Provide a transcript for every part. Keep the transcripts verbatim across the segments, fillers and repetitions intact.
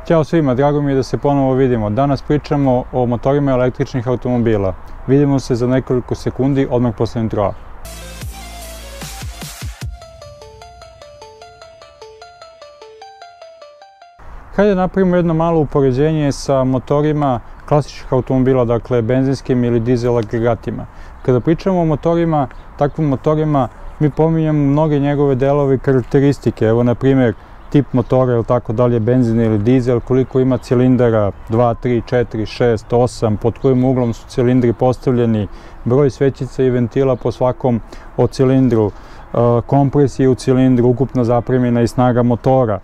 Ćao svima, drago mi je da se ponovo vidimo. Danas pričamo o motorima električnih automobila. Vidimo se za nekoliko sekundi odmah posle introa. Hajde da napravimo jedno malo upoređenje sa motorima klasičnih automobila, dakle benzinskim ili dizel agregatima. Kada pričamo o motorima, takvim motorima, mi pominjamo mnoge njegove delove i karakteristike. Evo, na primjer, tip motora, ili tako dalje, benzin ili dizel, koliko ima cilindara, dva, tri, četiri, šest, osam, pod kojim uglom su cilindri postavljeni, broj svećica i ventila po svakom od cilindru, kompresije u cilindru, ukupna zapremina i snaga motora.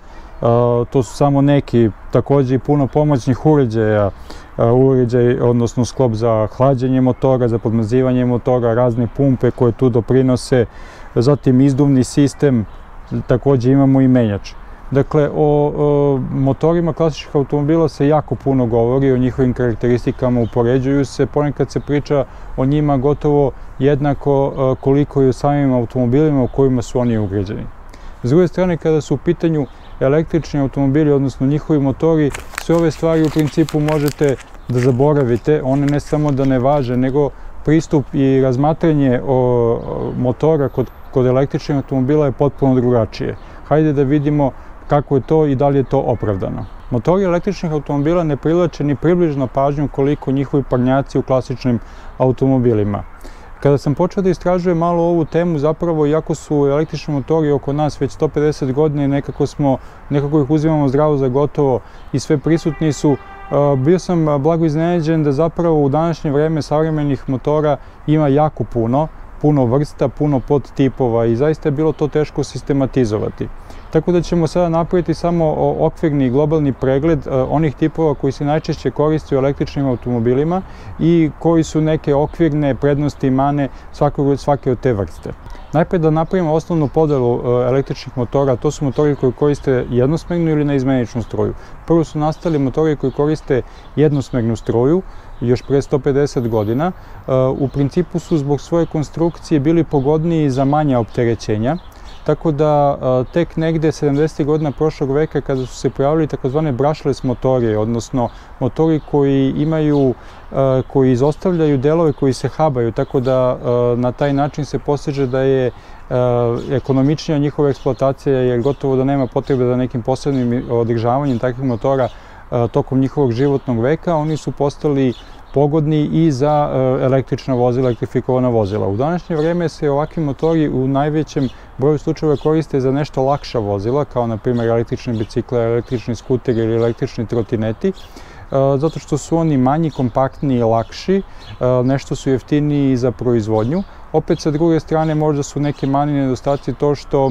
To su samo neki, također i puno pomoćnih uređaja, uređaj, odnosno sklop za hlađenje motora, za podmazivanje motora, razne pumpe koje tu doprinose, zatim izduvni sistem, također imamo i menjač. Dakle, o, o motorima klasičnih automobila se jako puno govori, o njihovim karakteristikama upoređuju se, ponekad se priča o njima gotovo jednako koliko i o samim automobilima u kojima su oni ugrađeni. S druge strane, kada su u pitanju električni automobili, odnosno njihovi motori, sve ove stvari u principu možete da zaboravite, one ne samo da ne važe, nego pristup i razmatranje o motora kod, kod električnih automobila je potpuno drugačije. Hajde da vidimo kako je to i da li je to opravdano. Motori električnih automobila ne privlače ni približno pažnju koliko njihovi parnjaci u klasičnim automobilima. Kada sam počeo da istražujem malo ovu temu, zapravo, iako su električni motori oko nas već sto pedeset godina i nekako, smo, nekako ih uzimamo zdravo za gotovo i sve prisutni su, bio sam blago iznenađen da zapravo u današnje vreme savremenih motora ima jako puno, puno vrsta, puno podtipova i zaista je bilo to teško sistematizovati. Tako da ćemo sada napraviti samo okvirni globalni pregled onih tipova koji se najčešće koriste u električnim automobilima i koji su neke okvirne prednosti i mane svake, svake od te vrste. Najprej da napravimo osnovnu podelu električnih motora, to su motori koji koriste jednosmernu ili neizmeničnu struju. Prvo su nastali motori koji koriste jednosmernu struju, još pre sto pedeset godina. U principu su zbog svoje konstrukcije bili pogodniji za manja opterećenja, tako da tek negde sedamdesetih godina prošlog veka, kada su se pojavili takozvane brushless motori, odnosno motori koji imaju, koji izostavljaju delove koji se habaju, tako da na taj način se postiže da je ekonomičnija njihova eksploatacija, jer gotovo da nema potrebe za nekim posebnim održavanjem takvih motora tokom njihovog životnog veka, oni su postali pogodni i za električna vozila, elektrifikovana vozila. U današnje vreme se ovakvi motori u najvećem broju slučajeva koriste za nešto lakša vozila, kao na primjer električni bicikle, električni skuteri ili električni trotineti, zato što su oni manji, kompaktniji i lakši, nešto su jeftiniji za proizvodnju. Opet, sa druge strane, možda su neke mani nedostaci to što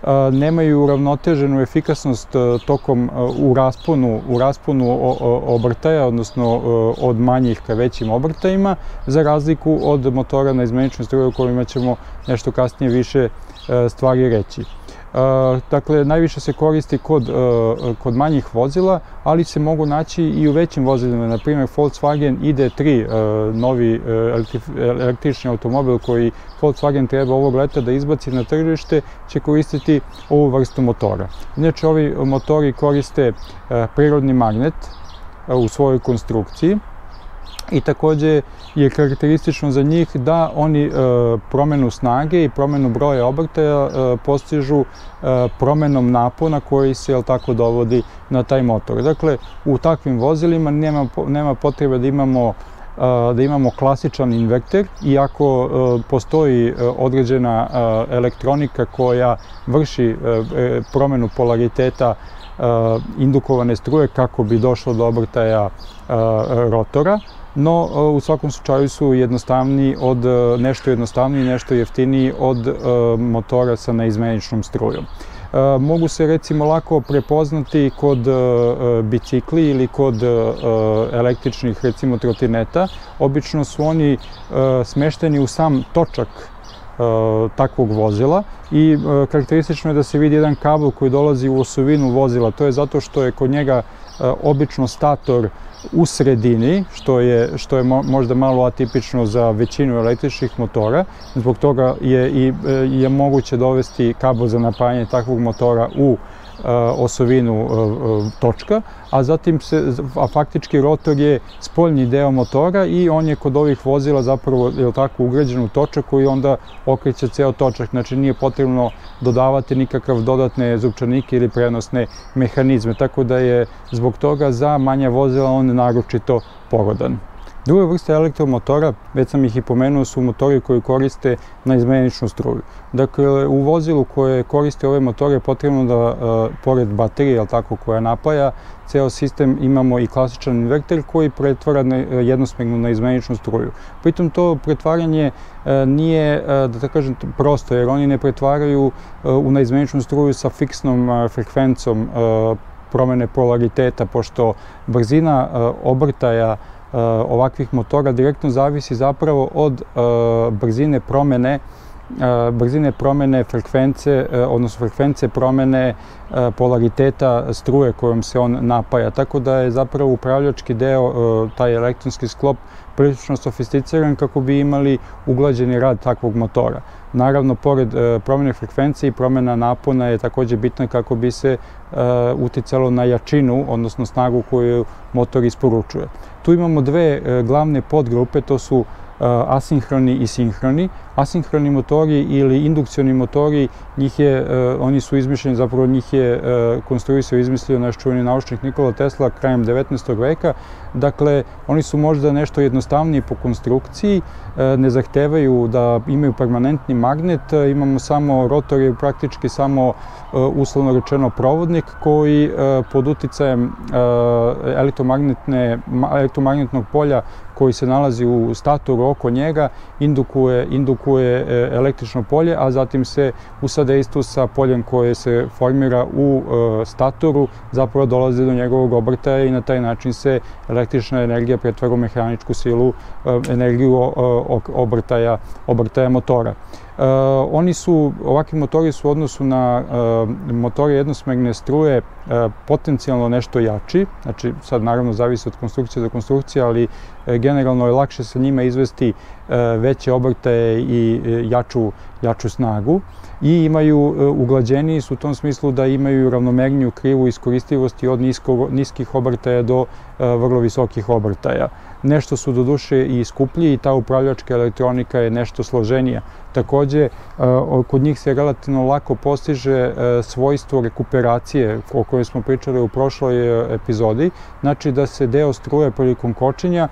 nemaju uravnoteženu efikasnost tokom u rasponu, u rasponu obrtaja, odnosno od manjih ka većim obrtajima, za razliku od motora na izmeničnoj struji o kojima ćemo nešto kasnije više stvari reći. Dakle, najviše se koristi kod, kod manjih vozila, ali se mogu naći i u većim vozilima. Na primjer, Volkswagen I D tri, novi električni automobil koji Volkswagen treba ovog leta da izbaci na tržište, će koristiti ovu vrstu motora. Inače, ovi motori koriste prirodni magnet u svojoj konstrukciji i također je karakteristično za njih da oni promenu snage i promenu broja obrtaja postižu promenom napona koji se, jel tako, dovodi na taj motor. Dakle, u takvim vozilima nema, nema potrebe da imamo da imamo klasičan inverter, iako postoji određena elektronika koja vrši promenu polariteta indukovane struje kako bi došlo do obrtaja rotora, no u svakom slučaju su jednostavniji od, nešto jednostavniji, nešto jeftiniji od motora sa neizmeničnom strujom. Mogu se recimo lako prepoznati kod bicikli ili kod električnih, recimo, trotineta. Obično su oni smešteni u sam točak takvog vozila i karakteristično je da se vidi jedan kabel koji dolazi u osovinu vozila. To je zato što je kod njega obično stator u sredini, što je, što je možda malo atipično za većinu električnih motora. Zbog toga je, i, je moguće dovesti kabel za napajanje takvog motora u osovinu točka, a zatim se, a faktički rotor je spoljni deo motora i on je kod ovih vozila zapravo, je tako, ugrađen u točak koji onda okreće ceo točak, znači nije potrebno dodavati nikakav dodatne zupčanike ili prenosne mehanizme, tako da je zbog toga za manja vozila on naročito pogodan. Druga vrsta elektromotora, već sam ih i pomenuo, su motori koji koriste naizmeničnu struju. Dakle, u vozilu koje koriste ove motore je potrebno da, pored baterije, tako, koja napaja ceo sistem, imamo i klasičan inverter koji pretvara jednosmernu naizmeničnu struju. Pritom to pretvaranje nije, da tako kažem, prosto, jer oni ne pretvaraju u naizmeničnu struju sa fiksnom frekvencom promene polariteta, pošto brzina obrtaja ovakvih motora direktno zavisi zapravo od brzine promene brzine promene frekvence, odnosno frekvence promene polariteta struje kojom se on napaja. Tako da je zapravo upravljački deo, taj elektronski sklop, prilično sofisticiran kako bi imali uglađeni rad takvog motora. Naravno, pored promene frekvencije i promena napona je takođe bitna kako bi se uticalo na jačinu, odnosno snagu koju motor isporučuje. Tu imamo dve glavne podgrupe, to su asinhroni i sinhroni. Asinhroni motori ili indukcioni motori, njih je, oni su izmišljeni, zapravo njih je konstruisao i izmislio naš čuveni naučnik Nikola Tesla krajem devetnaestog veka. Dakle, oni su možda nešto jednostavniji po konstrukciji, ne zahtevaju da imaju permanentni magnet, imamo samo rotor, je praktički samo uslovno rečeno provodnik koji pod uticajem elektromagnetnog polja koji se nalazi u statoru oko njega indukuje, indukuje električno polje, a zatim se u sadejstvu sa poljem koje se formira u statoru zapravo dolazi do njegovog obrtaja i na taj način se električna energija pretvara u mehaničku silu, energiju obrtaja, obrtaja motora. Oni su, ovakvi motori su u odnosu na motore jednosmerne struje potencijalno nešto jači, znači sad naravno zavisi od konstrukcije do konstrukcije, ali generalno je lakše sa njima izvesti veće obrtaje i jaču, jaču snagu i imaju, uglađeniji su u tom smislu da imaju ravnomerniju krivu iskoristivosti od nisko, niskih obrtaja do vrlo visokih obrtaja. Nešto su doduše i skuplji i ta upravljačka elektronika je nešto složenija. Takođe, kod njih se relativno lako postiže svojstvo rekuperacije o kojoj smo pričali u prošloj epizodi, znači da se deo struje prilikom kočenja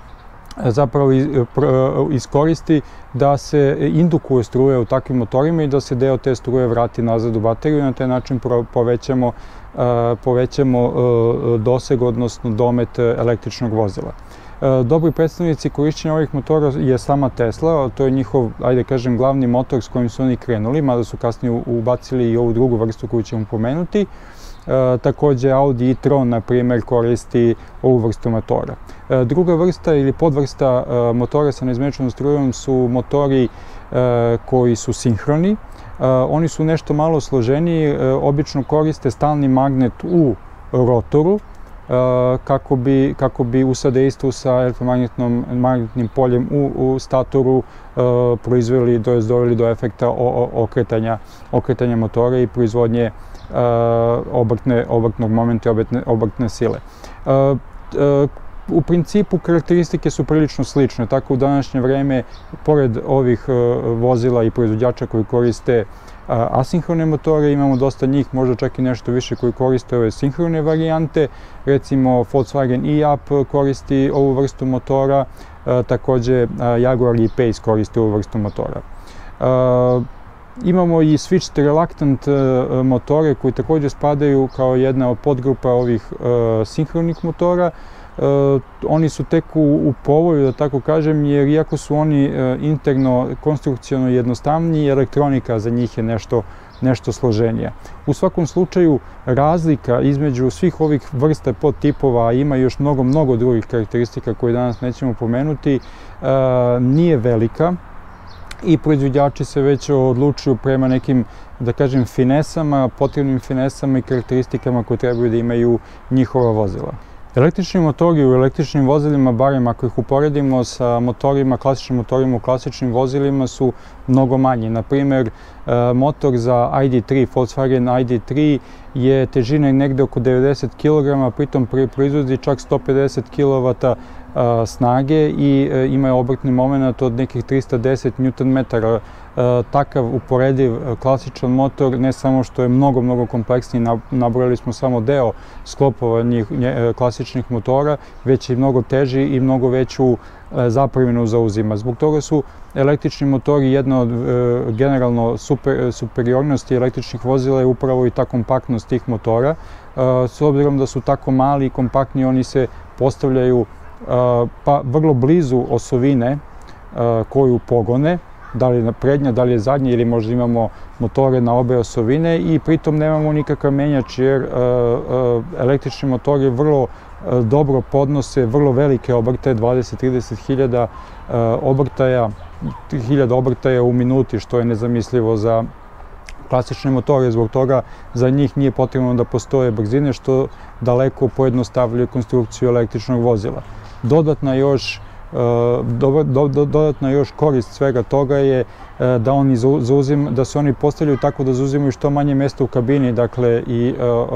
zapravo iskoristi da se indukuje struje u takvim motorima i da se deo te struje vrati nazad u bateriju i na taj način povećamo, povećamo doseg, odnosno domet električnog vozila. Dobri predstavnici korišćenja ovih motora je sama Tesla, to je njihov, ajde kažem, glavni motor s kojim su oni krenuli, mada su kasnije ubacili i ovu drugu vrstu koju ćemo pomenuti. Takođe Audi e-tron, na primer, koristi ovu vrstu motora. Druga vrsta ili podvrsta motora sa neizmeničnom strujom su motori koji su sinhroni. Oni su nešto malo složeniji, obično koriste stalni magnet u rotoru, kako bi, kako bi u sadejstvu sa elektromagnetnim poljem u, u statoru proizveli, to jest doveli do efekta okretanja, okretanja motora i proizvodnje obrtne, obrtnog momenta i obrtne, obrtne sile. U principu karakteristike su prilično slične, tako u današnje vreme, pored ovih vozila i proizvođača koji koriste asinhrone motore, imamo dosta njih, možda čak i nešto više koji koriste ove sinhrone varijante. Recimo Volkswagen e-up koristi ovu vrstu motora, takođe Jaguar E-Pace koristi ovu vrstu motora. Imamo i switched reluctant motore koji takođe spadaju kao jedna od podgrupa ovih sinhronih motora. Oni su tek u povoju, da tako kažem, jer iako su oni interno, konstrukciono jednostavniji, elektronika za njih je nešto, nešto složenija. U svakom slučaju, razlika između svih ovih vrsta podtipova, a ima još mnogo, mnogo drugih karakteristika koje danas nećemo pomenuti, nije velika i proizvođači se već odlučuju prema nekim, da kažem, finesama, potrebnim finesama i karakteristikama koje trebaju da imaju njihova vozila. Električni motori u električnim vozilima, barem ako ih uporedimo sa motorima, klasičnim motorima u klasičnim vozilima, su mnogo manji. Na primjer, motor za I D tri, Volkswagen I D tri je težine negde oko devedeset kilograma, pritom proizvodi čak sto pedeset kilovata snage i ima obrtni moment od nekih trista deset newton metara. Takav uporediv klasičan motor, ne samo što je mnogo, mnogo kompleksniji, nabrojali smo samo deo sklopova klasičnih motora, već i mnogo teži i mnogo veću zapreminu zauzima. Zbog toga su električni motori jedna od generalno superiornosti električnih vozila je upravo i ta kompaktnost tih motora. S obzirom da su tako mali i kompaktni, oni se postavljaju pa vrlo blizu osovine koju pogone, da li je prednja, da li je zadnja ili možda imamo motore na obe osovine i pritom nemamo nikakav menjač jer električni motori vrlo dobro podnose vrlo velike obrtaje, dvadeset do trideset hiljada obrtaja, hiljada obrtaja u minuti, što je nezamislivo za klasične motore. Zbog toga za njih nije potrebno da postoje brzine, što daleko pojednostavljuje konstrukciju električnog vozila. Dodatna još Dodatna još korist svega toga je da, oni zauzim, da se oni postavljaju tako da zauzimaju što manje mesta u kabini, dakle i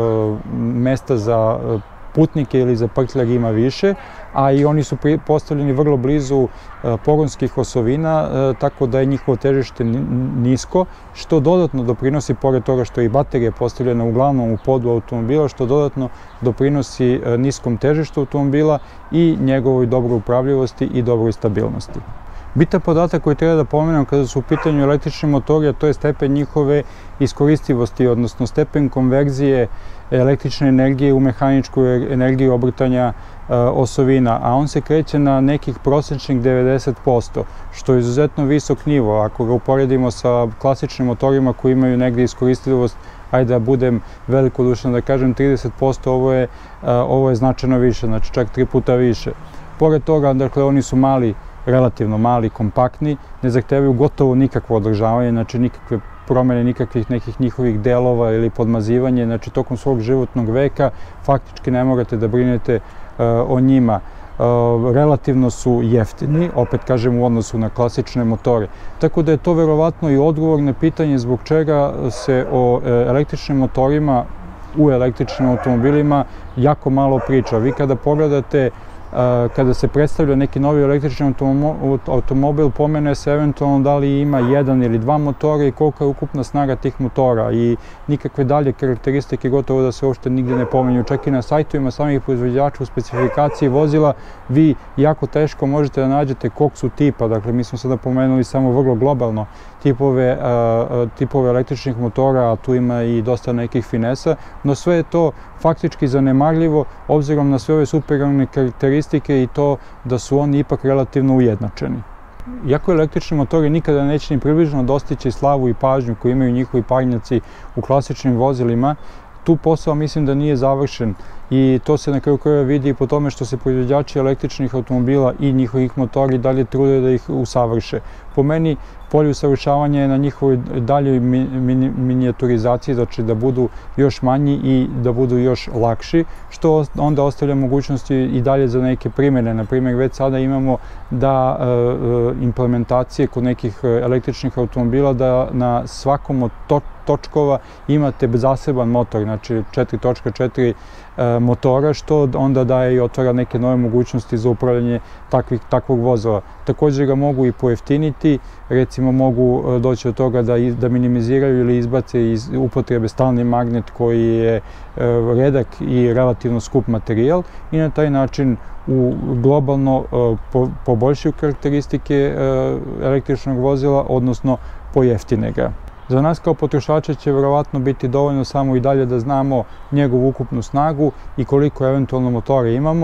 mesta za putnike ili za prtljag ima više, a i oni su postavljeni vrlo blizu pogonskih osovina, tako da je njihovo težište nisko, što dodatno doprinosi, pored toga što je i baterija postavljena uglavnom u podu automobila, što dodatno doprinosi niskom težištu automobila i njegovoj dobroj upravljivosti i dobroj stabilnosti. Bitan podatak koji treba da pomenem kada su u pitanju električni motori, a to je stepen njihove iskoristivosti, odnosno stepen konverzije električne energije u mehaničku energiju obrtanja osovina, a on se kreće na nekih prosečnih devedeset posto, što je izuzetno visok nivo. Ako ga uporedimo sa klasičnim motorima koji imaju negde iskoristivost, ajde da budem velikodušan da kažem trideset posto, ovo je, ovo je značajno više, znači čak tri puta više. Pored toga, dakle, oni su mali, relativno mali, kompaktni, ne zahtevaju gotovo nikakvo održavanje, znači nikakve promene, nikakvih nekih njihovih delova ili podmazivanje, znači tokom svog životnog veka faktički ne morate da brinete o njima. Relativno su jeftini, opet kažem u odnosu na klasične motore. Tako da je to verovatno i odgovor na pitanje zbog čega se o električnim motorima u električnim automobilima jako malo priča. Vi kada pogledate, kada se predstavlja neki novi električni automobil, pomene se eventualno da li ima jedan ili dva motora i kolika je ukupna snaga tih motora i nikakve dalje karakteristike gotovo da se uopšte nigde ne pomenju. Čak i na sajtovima samih proizvođača u specifikaciji vozila vi jako teško možete da nađete kog su tipa. Dakle, mi smo sada pomenuli samo vrlo globalno tipove, tipove električnih motora, a tu ima i dosta nekih finesa, no sve je to faktički zanemarljivo obzirom na sve ove superiorne karakteristike i to da su oni ipak relativno ujednačeni. Iako električni motori nikada neće ni približno dostići slavu i pažnju koju imaju njihovi parnjaci u klasičnim vozilima, tu posao mislim da nije završen i to se na kraju krajeva vidi i po tome što se proizvođači električnih automobila i njihovih motori dalje trude da ih usavrše. Po meni, polje usavršavanja je na njihovoj daljoj minijaturizaciji, znači da budu još manji i da budu još lakši, što onda ostavlja mogućnosti i dalje za neke primjene. Na primjer, već sada imamo da implementacije kod nekih električnih automobila da na svakom od točkova imate zaseban motor, znači četiri točka četiri motora, što onda daje i otvara neke nove mogućnosti za upravljanje takvih, takvog vozila. Također ga mogu i pojeftiniti, recimo mogu doći od toga da, da minimiziraju ili izbace iz upotrebe stalni magnet koji je redak i relativno skup materijal i na taj način u globalno po, poboljšaju karakteristike električnog vozila, odnosno pojeftine ga. Za nas kao potrošača će verovatno biti dovoljno samo i dalje da znamo njegovu ukupnu snagu i koliko eventualno motora imamo,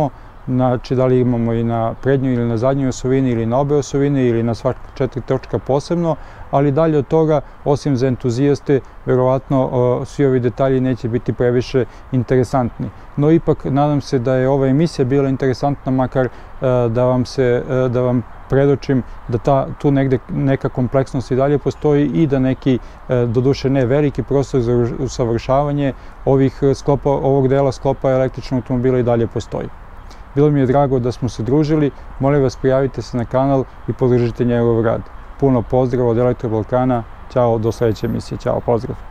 znači da li imamo i na prednjoj ili na zadnjoj osovini ili na obe osovine ili na sva četiri točka posebno, ali dalje od toga, osim za entuzijaste, verovatno svi ovi detalji neće biti previše interesantni. No ipak, nadam se da je ova emisija bila interesantna, makar da vam se, da vam predočim da ta, tu negde neka kompleksnost i dalje postoji i da neki, doduše ne veliki prostor za usavršavanje ovih sklopa, ovog dela sklopa električnog automobila i dalje postoji. Bilo mi je drago da smo se družili, molim vas prijavite se na kanal i podržite njegov rad. Puno pozdrav od Elektro Balkana, ćao, do sledeće emisije, ćao, pozdrav!